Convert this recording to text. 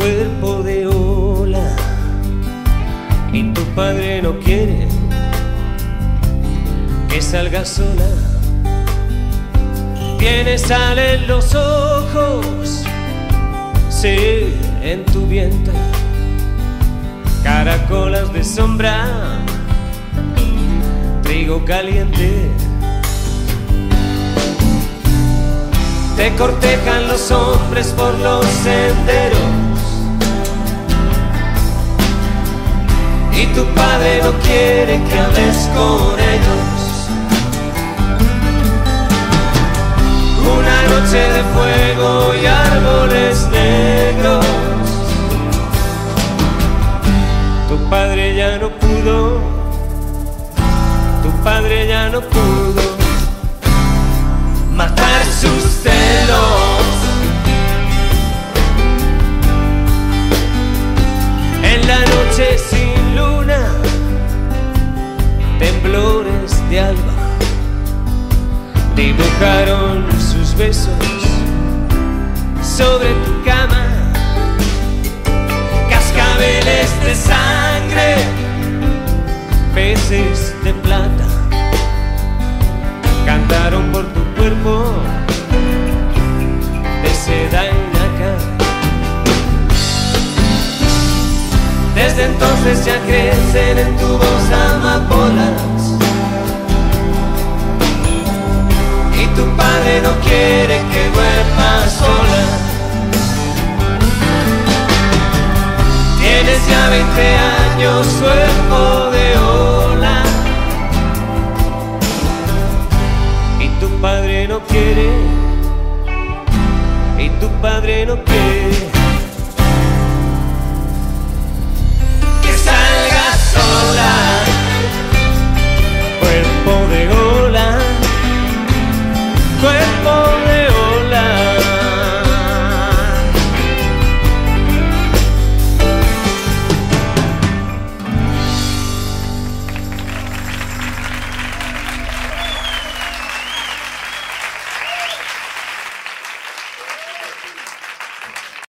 cuerpo de ola y tu padre no quiere que salgas sola. Tienes sal en los ojos, sí, en tu vientre, caracolas de sombra, trigo caliente. Te cortejan los hombres por los senderos y tu padre no quiere que hables con ellos. Una noche de fuego y árboles negros. Tu padre ya no pudo, tu padre ya no pudo matar sus celos. En la noche sin luna, temblores de alba dibujaron sus besos sobre tu cama. Cascabeles de sangre, peces de plata, cantaron por tu cuerpo de seda y nácar. Desde entonces ya crecen en tu voz amapolas y tu padre no quiere que duermas sola. Tienes ya 20 años, cuerpo de ola, y tu padre no quiere, y tu padre no quiere.